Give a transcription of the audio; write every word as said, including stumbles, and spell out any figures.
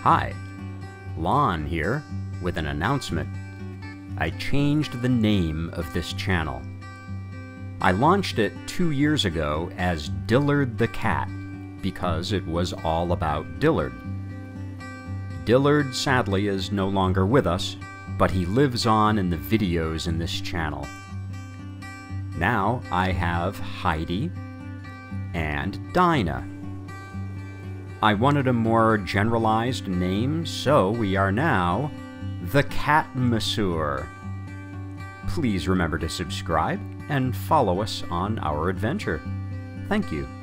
Hi, Lon here with an announcement. I changed the name of this channel. I launched it two years ago as Dillard the Cat because it was all about Dillard. Dillard sadly is no longer with us, but he lives on in the videos in this channel. Now I have Heidi and Dinah. I wanted a more generalized name, so we are now the Cat Masseur. Please remember to subscribe and follow us on our adventure. Thank you.